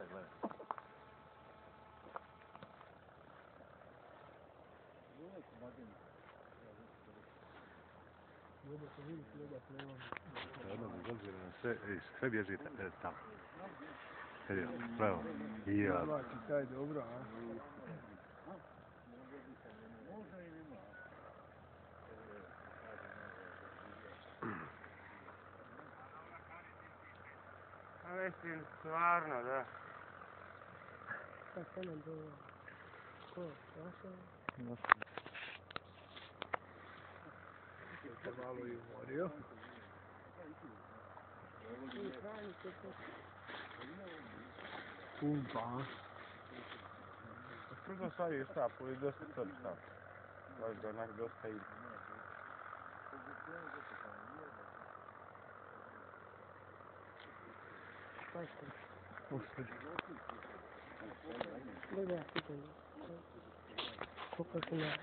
gledaj. Jedno bez obzira na sve bježi tamo. Vidio, pravo. Ja. Znači, taj dobro, a? Mislim, stvarno, da. Šta se nam bilo? Ko je? Vaša? Se malo i umorio. Pumpa, a? Prvo stvari je štapu i dosta crn štap. Baš da onak dosta ide. Gledaj, sekundu. Koliko se ne?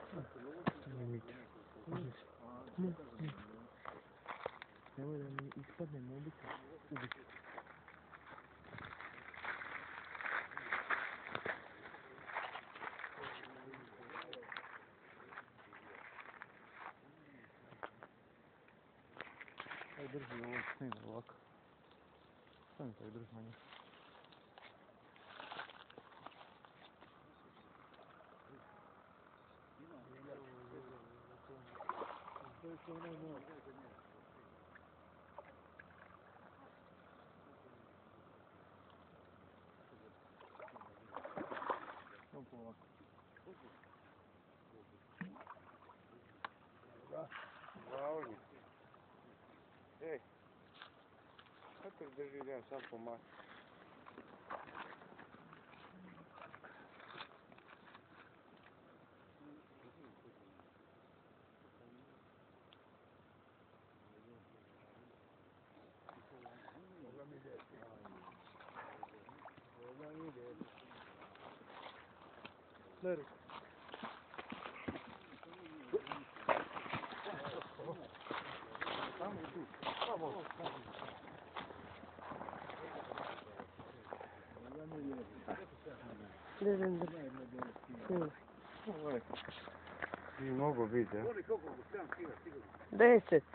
Evo da mi ispadne mobitel. Ubiti. Aj drži ovo snima ovako. Stani taj drži na njih. Bravo mi. Ej, kako drži idem sam po mati? Lere. Tamo tu. Tamo. Nije mogo biti, ja? 10.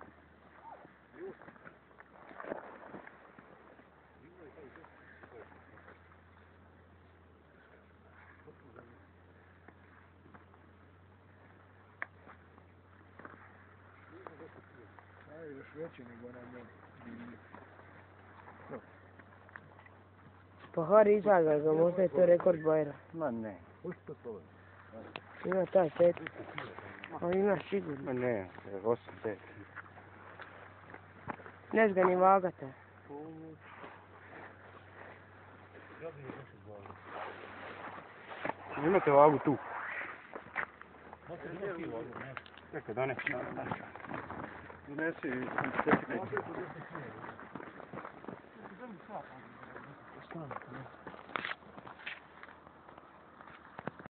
Još veći nego onaj moj. Pa Hari izaga ga, možda je to rekord Bajra. Ma ne. Pusti to. Ima taj 5. Pa ima sigurno. Ma ne, 8, 5. Neš ga ni vagate. Imate vagu tu. Čekaj, donesi. Donesi i čekaj. Stani,